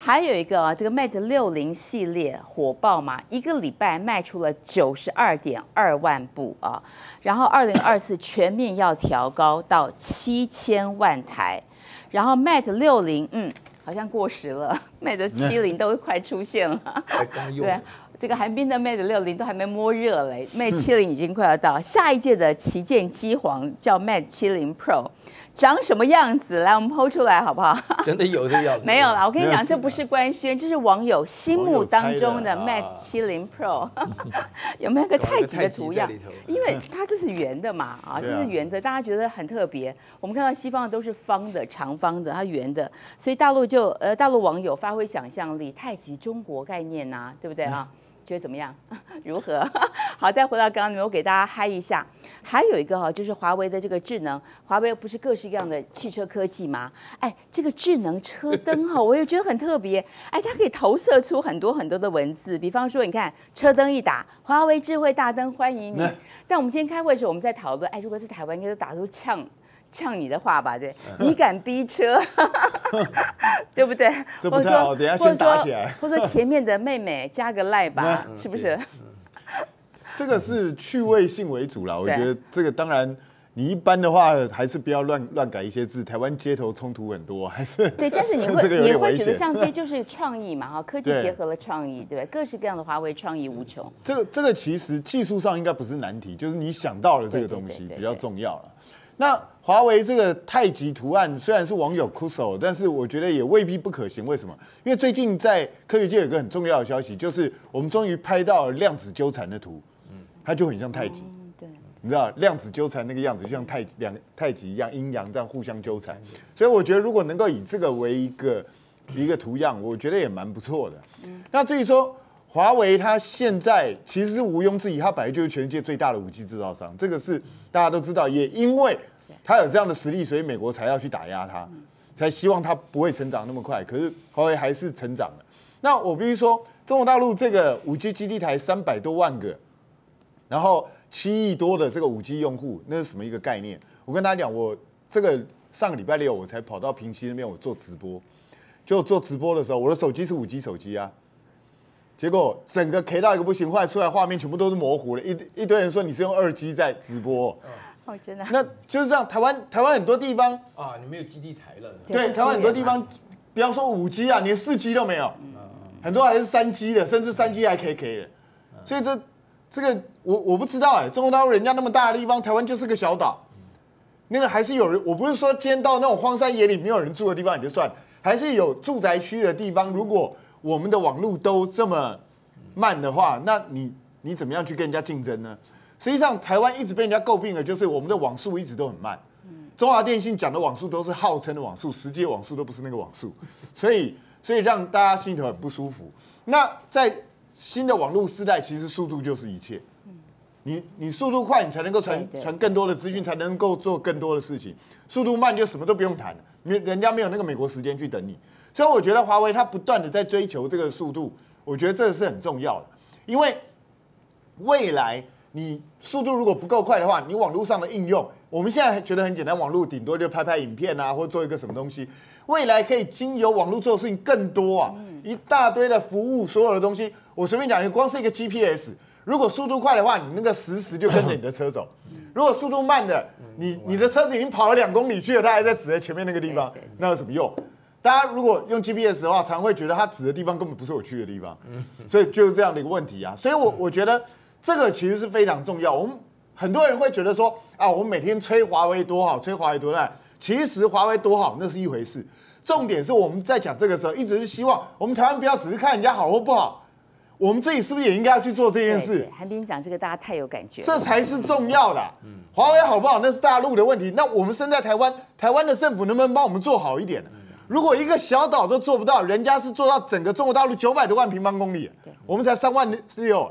还有一个啊，这个 Mate 60系列火爆嘛，一个礼拜卖出了92.2万部啊，然后2024全面要调高到7000万台，然后 Mate 60，好像过时了，Mate 70都快出现了， 才刚用。 对。这个韩冰的 Mate 60都还没摸热嘞，Mate 70已经快要到，下一届的旗舰机皇叫 Mate 70 Pro， 长什么样子？来，我们 PO 出来好不好？ 真的有这样子？ 没有啦，我跟你讲，这不是官宣，这是网友心目当中的 Mate 70 Pro， 有没有个太极的图样？因为它这是圆的嘛，啊，这是圆的，大家觉得很特别。我们看到西方的都是方的、长方的，它圆的，所以大陆网友发挥想象力，太极中国概念呐，对不对啊？觉得怎么样？如何？好，再回到刚刚，我给大家嗨一下。还有一个哈，就是华为的这个智能，华为不是各式各样的汽车科技吗？哎，这个智能车灯哈，我也觉得很特别。哎，它可以投射出很多很多的文字，比方说，你看车灯一打，华为智慧大灯欢迎你。但我们今天开会的时候，我们在讨论，哎，如果是台湾，应该都打出呛你的话吧，对，你敢逼车，对不对？ 这不太好，等一下先打起来。 或者说前面的妹妹加个赖吧，是不是？ 这个是趣味性为主啦，我觉得这个当然。你一般的话还是不要乱改一些字，台湾街头冲突很多，还是对。但是你会觉得像这些就是创意嘛，哈，科技结合了创意，对不对？各式各样的华为创意无穷。 这个其实技术上应该不是难题，就是你想到了这个东西比较重要了。那华为这个太极图案虽然是网友酷手，但是我觉得也未必不可行。为什么？因为最近在科学界有一个很重要的消息，就是我们终于拍到了量子纠缠的图，它就很像太极。你知道量子纠缠那个样子，就像太极一样，阴阳这样互相纠缠。所以我觉得如果能够以这个为一个图样，我觉得也蛮不错的。那至于说华为，它现在其实是毋庸置疑，它本来就是全世界最大的5G 制造商，这个是大家都知道。也因为它有这样的实力，所以美国才要去打压它，才希望它不会成长那么快。可是华为还是成长了。那我必须说，中国大陆这个5G 基地台300多万个，然后7亿多的这个5G 用户，那是什么一个概念？我跟大家讲，我这个上个礼拜六我才跑到平溪那边，我做直播，就做直播的时候，我的手机是5G 手机啊，结果整个 K 到一个不行，后来出来画面全部都是模糊的，一堆人说你是用2G 在直播， 哦，真的， 那就是这样。台湾很多地方啊，你没有基地台了， 对，台湾很多地方，不要说5G 啊，连4G 都没有，很多还是3G 的，甚至3G 还 KK 的，所以这个我不知道中国大陆人家那么大的地方，台湾就是个小岛，那个还是有人，我不是说今天到那种荒山野岭没有人住的地方也就算了，还是有住宅区的地方，如果我们的网路都这么慢的话，那你怎么样去跟人家竞争呢？实际上台湾一直被人家诟病的就是我们的网速一直都很慢，中华电信讲的网速都是号称的网速，实际的网速都不是那个网速，所以让大家心里头很不舒服。那在新的网络时代，其实速度就是一切。你速度快，你才能够传更多的资讯，才能够做更多的事情。速度慢就什么都不用谈了，人家没有那个美国时间去等你。所以我觉得华为它不断的在追求这个速度，我觉得这个是很重要的。因为未来你速度如果不够快的话，你网络上的应用，我们现在觉得很简单，网络顶多就拍影片啊，或做一个什么东西。未来可以经由网络做的事情更多啊，一大堆的服务，所有的东西。我随便讲，光是一个 GPS， 如果速度快的话，你那个实就跟着你的车走；如果速度慢的，你的车子已经跑了2公里去了，它还在指在前面那个地方，那有什么用？大家如果用 GPS 的话，常会觉得它指的地方根本不是我去的地方，所以就是这样的一个问题啊。所以我觉得这个其实是非常重要。我们很多人会觉得说啊，我们每天吹华为多好，吹华为多烂，其实华为多好那是一回事。重点是我们在讲这个时候，一直是希望我们台湾不要只是看人家好或不好，我们自己是不是也应该要去做这件事？ 韩冰讲这个，大家太有感觉了， 这才是重要的。华为好不好，那是大陆的问题。那我们身在台湾，台湾的政府能不能帮我们做好一点？如果一个小岛都做不到，人家是做到整个中国大陆900多万平方公里，我们才3万6，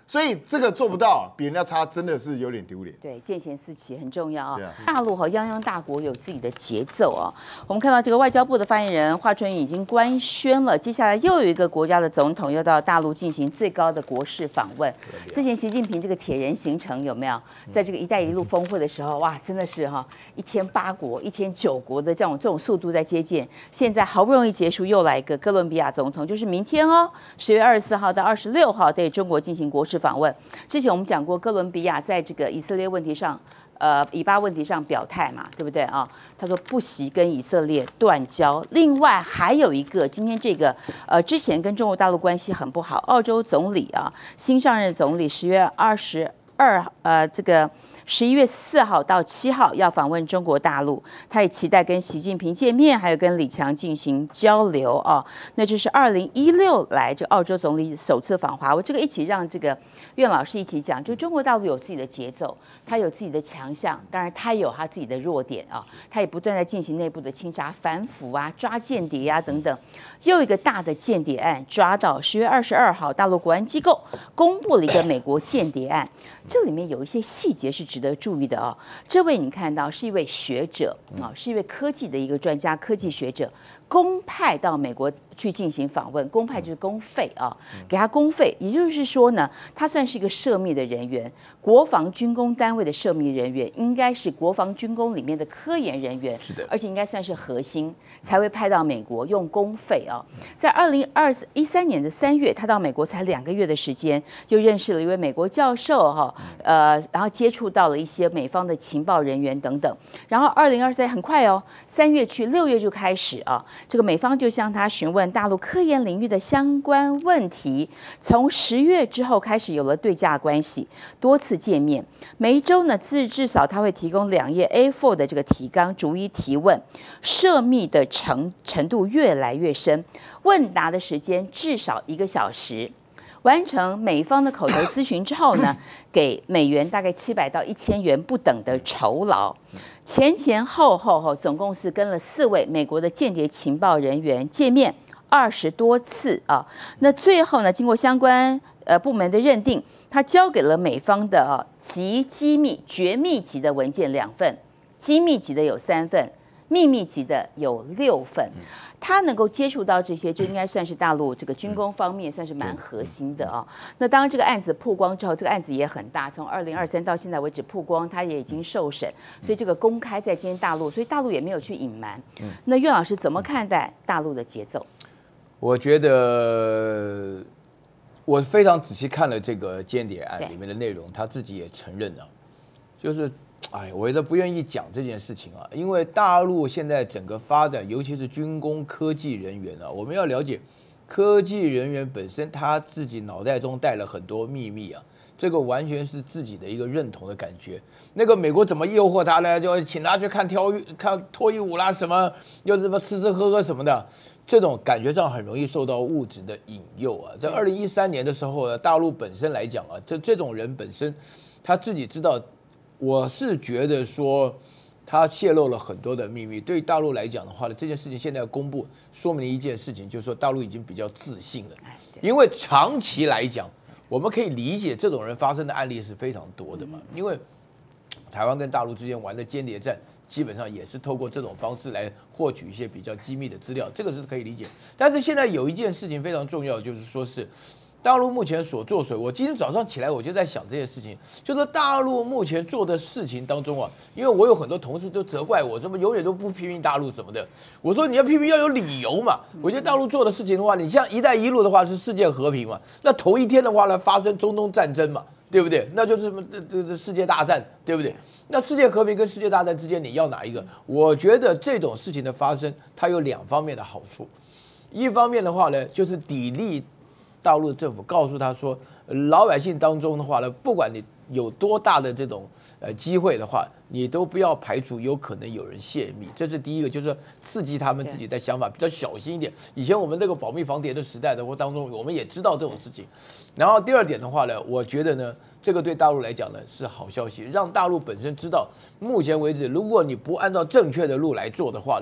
所以这个做不到，比人家差，真的是有点丢脸。 对，见贤思齐很重要啊。大陆和泱泱大国有自己的节奏啊。我们看到这个外交部的发言人华春莹已经官宣了，接下来又有一个国家的总统要到大陆进行最高的国事访问。之前习近平这个铁人行程有没有？在这个“一带一路”峰会的时候，哇，真的是一天8国，一天9国的这种速度在接见。现在好不容易结束，又来一个哥伦比亚总统，就是明天10月24号到26号对中国进行国事访问。之前我们讲过，哥伦比亚在这个以色列问题上，以巴问题上表态嘛，对不对啊？他说不惜跟以色列断交。另外还有一个，今天这个之前跟中国大陆关系很不好，澳洲总理新上任总理10月22这个11月4号到7号要访问中国大陆，他也期待跟习近平见面，还有跟李强进行交流啊。那这是2016来这澳洲总理首次访华，我这个一起让这个苑老师一起讲，就中国大陆有自己的节奏，他有自己的强项，当然他有他自己的弱点啊，他也不断在进行内部的清查、反腐啊、抓间谍啊等等。又一个大的间谍案抓到10月22号，大陆国安机构公布了一个美国间谍案。这里面有一些细节是值得注意的啊。这位你看到是一位学者啊，是一位科技的一个专家，科技学者，公派到美国去进行访问，公派就是公费啊，给他公费，也就是说呢，他算是一个涉密的人员，国防军工单位的涉密人员，应该是国防军工里面的科研人员， 是的， 而且应该算是核心，才会派到美国用公费啊。在2013年的3月，他到美国才2个月的时间，就认识了一位美国教授然后接触到了一些美方的情报人员等等。然后2023很快3月去，6月就开始这个美方就向他询问大陆科研领域的相关问题。从10月之后开始有了对价关系，多次见面，每一周呢至少他会提供2页 A4 的这个提纲，逐一提问，涉密的程度越来越深，问答的时间至少1个小时。完成美方的口头咨询之后呢，给美元大概700到1000元不等的酬劳。前后总共是跟了4位美国的间谍情报人员见面20多次啊。那最后呢，经过相关部门的认定，他交给了美方的极机密、绝密级的文件2份，机密级的有3份，秘密级的有6份。他能够接触到这些，就应该算是大陆这个军工方面算是蛮核心的啊。那当然，这个案子曝光之后，这个案子也很大，从2023到现在为止曝光，他也已经受审，所以这个公开在今天大陆，所以大陆也没有去隐瞒。那苑老师怎么看待大陆的节奏？ 我觉得我非常仔细看了这个间谍案里面的内容，他自己也承认了，就是。我不愿意讲这件事情啊，因为大陆现在整个发展，尤其是军工科技人员我们要了解，科技人员本身他自己脑袋中带了很多秘密啊，这个完全是自己的一个认同的感觉。那个美国怎么诱惑他呢？就请他去看脱衣舞啦，什么又什么吃喝什么的，这种感觉上很容易受到物质的引诱啊。在2013年的时候呢，大陆本身来讲这种人本身他自己知道。我是觉得说，他泄露了很多的秘密。对大陆来讲的话呢，这件事情现在要公布，说明了一件事情，就是说大陆已经比较自信了。因为长期来讲，我们可以理解这种人发生的案例是非常多的嘛。因为台湾跟大陆之间玩的间谍战，基本上也是透过这种方式来获取一些比较机密的资料，这个是可以理解。但是现在有一件事情非常重要，就是说是。大陆目前所作所为，我今天早上起来我就在想这件事情，就是说大陆目前做的事情当中因为我有很多同事都责怪我，什么永远都不批评大陆什么的。我说你要批评要有理由嘛。我觉得大陆做的事情的话，你像“一带一路”的话是世界和平嘛，那头一天的话呢发生中东战争嘛，对不对？那就是世界大战，对不对？那世界和平跟世界大战之间你要哪一个？我觉得这种事情的发生，它有2方面的好处。一方面的话呢，就是砥砺大陆的政府，告诉他说，老百姓当中的话呢，不管你有多大的这种机会的话，你都不要排除有可能有人泄密。这是第一个，就是刺激他们自己的想法比较小心一点。以前我们这个保密防谍的时代的当中，我们也知道这种事情。然后第二点的话呢，我觉得呢，这个对大陆来讲呢是好消息，让大陆本身知道，目前为止，如果你不按照正确的路来做的话呢，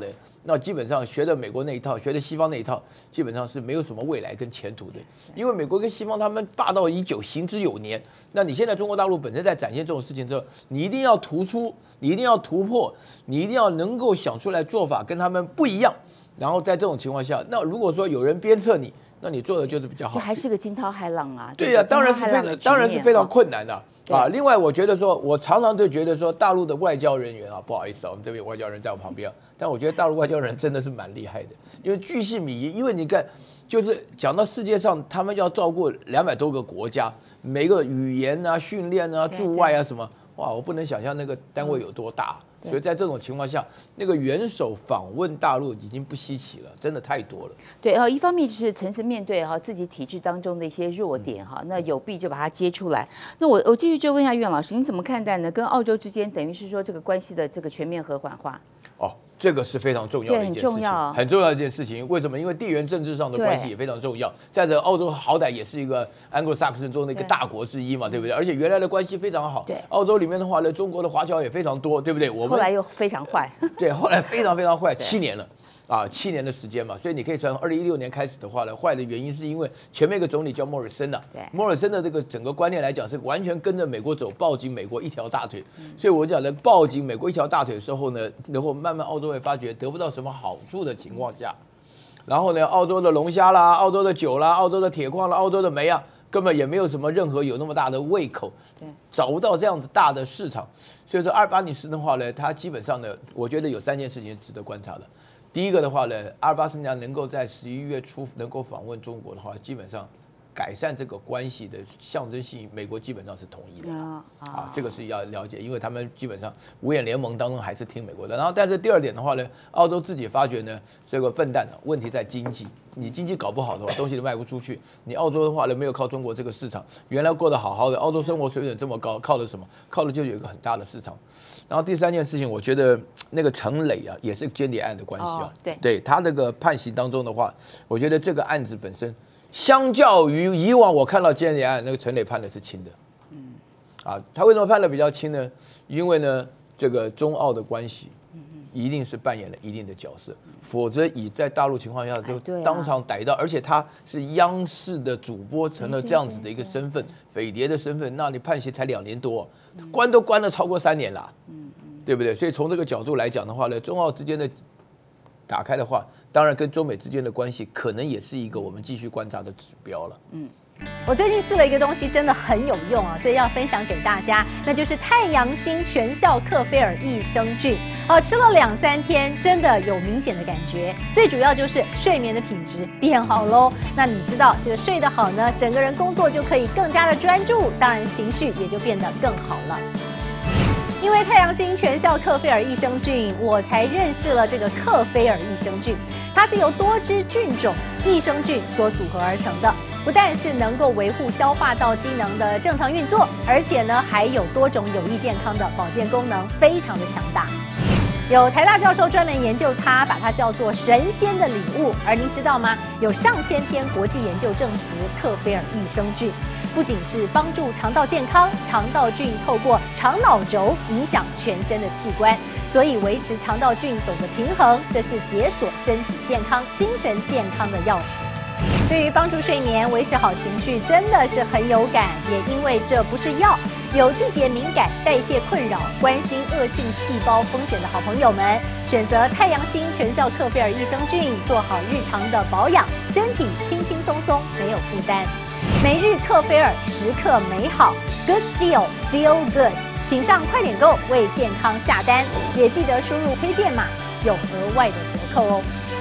那基本上学的美国那一套，学的西方那一套，基本上是没有什么未来跟前途的。因为美国跟西方他们霸道已久，行之有年。那你现在中国大陆本身在展现这种事情之后，你一定要突出，你一定要突破，你一定要能够想出来做法跟他们不一样。然后在这种情况下，那如果说有人鞭策你，那你做的就是比较好。 这还是个惊涛骇浪啊！ 对呀，当然是非常困难的啊。另外，我觉得说，我常常就觉得说，大陆的外交人员啊，不好意思啊，我们这边有外交人在我旁边，但我觉得大陆外交人真的是蛮厉害的，因为巨细靡遗。因为你看，就是讲到世界上，他们要照顾200多个国家，每个语言啊、训练啊、驻外啊什么，哇，我不能想象那个单位有多大。所以在这种情况下，那个元首访问大陆已经不稀奇了，真的太多了。 对一方面就是诚实面对自己体制当中的一些弱点那有弊就把它揭出来。那我继续就问一下岳老师，你怎么看待呢？跟澳洲之间等于是说这个关系的这个全面和缓化？ 这个是非常重要的一件事情，很重要的一件事情。为什么？因为地缘政治上的关系也非常重要。再者，澳洲好歹也是一个 Anglo-Saxon 中的一个大国之一嘛，对不对？而且原来的关系非常好。对，澳洲里面的话呢，中国的华侨也非常多，对不对？我们后来又非常坏。 对，后来非常非常坏，7年了。7年的时间嘛，所以你可以从2016年开始的话呢，坏的原因是因为前面一个总理叫莫里森莫里森的这个整个观念来讲是完全跟着美国走，抱紧美国一条大腿。所以我讲的抱紧美国一条大腿的时候呢，然后慢慢澳洲会发觉得不到什么好处的情况下，然后呢，澳洲的龙虾啦、澳洲的酒啦、澳洲的铁矿啦、澳洲的煤根本也没有什么任何有那么大的胃口，找不到这样子大的市场。所以说阿尔巴尼斯的话呢，他基本上呢，我觉得有3件事情值得观察的。第一个的话呢，阿尔巴尼斯能够在11月初能够访问中国的话，基本上改善这个关系的象征性，美国基本上是同意的这个是要了解，因为他们基本上五眼联盟当中还是听美国的。然后，但是第二点的话呢，澳洲自己发觉呢，这个笨蛋问题在经济，你经济搞不好的话，东西都卖不出去。你澳洲的话呢，没有靠中国这个市场，原来过得好好的，澳洲生活水准这么高，靠的什么？靠的就有一个很大的市场。然后第3件事情，我觉得那个陈磊也是间谍案的关系对他那个判刑当中的话，我觉得这个案子本身，相较于以往我看到间谍案，那个陈磊判的是轻的。他为什么判的比较轻呢？因为呢，这个中澳的关系一定是扮演了一定的角色，否则以在大陆情况下就当场逮到，而且他是央视的主播，成了这样子的一个身份，匪谍的身份，那你判刑才2年多，关都关了超过3年了，对不对？所以从这个角度来讲的话呢，中澳之间的打开的话，当然跟中美之间的关系可能也是一个我们继续观察的指标了。 我最近试了一个东西，真的很有用所以要分享给大家，那就是太阳星全效克菲尔益生菌。吃了2-3天，真的有明显的感觉。最主要就是睡眠的品质变好喽。那你知道这个睡得好呢，整个人工作就可以更加的专注，当然情绪也就变得更好了。因为太阳星全效克菲尔益生菌，我才认识了这个克菲尔益生菌。它是由多支菌种益生菌所组合而成的，不但是能够维护消化道机能的正常运作，而且呢还有多种有益健康的保健功能，非常的强大。有台大教授专门研究它，把它叫做神仙的礼物。而您知道吗？有上千篇国际研究证实，克菲尔益生菌不仅是帮助肠道健康，肠道菌透过肠脑轴影响全身的器官，所以维持肠道菌种的平衡，这是解锁身体健康、精神健康的钥匙。对于帮助睡眠、维持好情绪，真的是很有感。也因为这不是药，有季节敏感、代谢困扰、关心恶性细胞风险的好朋友们，选择太阳星全效克菲尔益生菌，做好日常的保养，身体轻轻松松，没有负担。每日克菲尔，时刻美好 ，Good Feel Feel Good， 请上快点购为健康下单，也记得输入推荐码，有额外的折扣哦。